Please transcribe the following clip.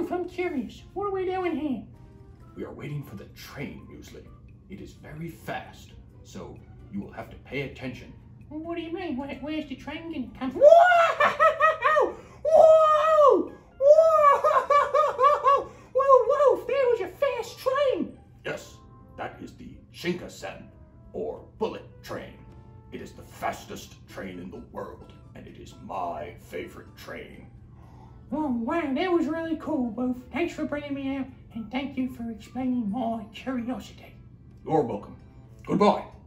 Woof, I'm curious. What are we doing here? We are waiting for the train, Muesli. It is very fast, so you will have to pay attention. What do you mean? Where's the train going to come from? Whoa! Whoa! Whoa! Whoa, Woof, there was a fast train. Yes, that is the Shinkansen, or bullet train. It is the fastest train in the world, and it is my favorite train. Oh, wow, that was really cool, Woof. Thanks for bringing me out, and thank you for explaining my curiosity. You're welcome. Goodbye.